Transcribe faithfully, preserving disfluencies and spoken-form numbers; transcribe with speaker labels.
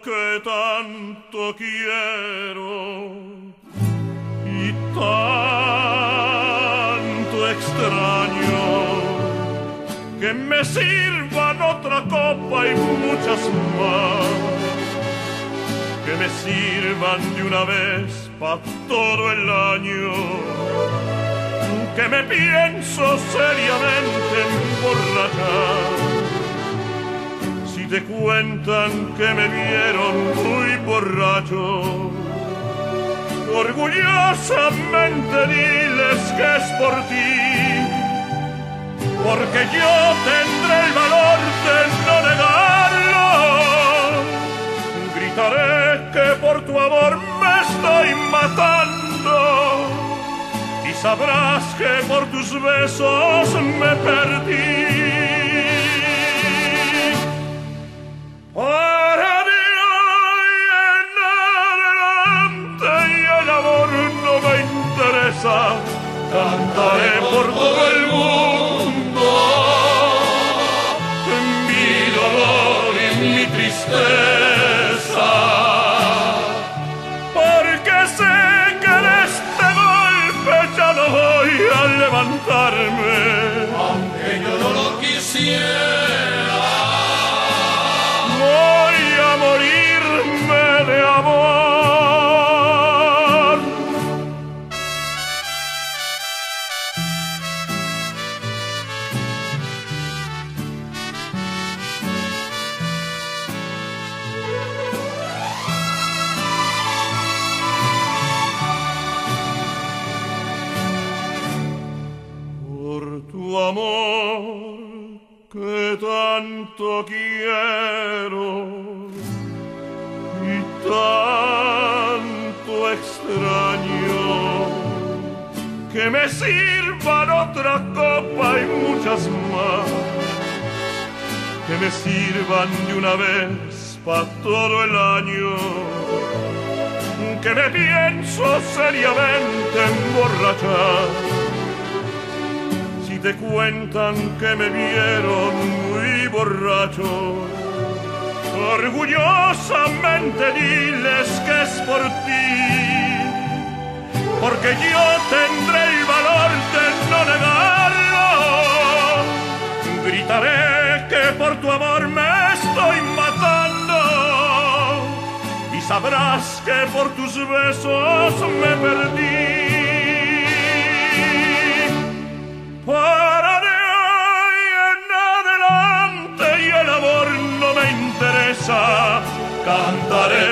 Speaker 1: que tanto quiero y tanto extraño, que me sirvan otra copa y muchas más, que me sirvan de una vez pa' todo el año, que me pienso seriamente emborrachar. Si te cuentan que me vieron muy borracho, orgullosamente diles que es por ti, porque yo tendré el valor de no negarlo. Gritaré que por tu amor me estoy matando, y sabrás que por tus besos me perdí. Para de hoy en adelante y el amor no me interesa, cantaré por todo el mundo mi dolor y mi tristeza, porque sé que de este golpe ya no voy a levantarme,
Speaker 2: aunque yo no lo quisiera.
Speaker 1: Voy a morirme de amor. Por tu amor que tanto quiero y tanto extraño, que me sirvan otra copa y muchas más, que me sirvan de una vez pa' todo el año, que me pienso seriamente emborrachar. Si te cuentan que me vieron muy borracho, orgullosamente diles que es por ti, porque yo tendré el valor de no negarlo. Gritaré que por tu amor me estoy matando, y sabrás que por tus besos me perdí. Para de hoy en adelante y el amor no me interesa, cantaré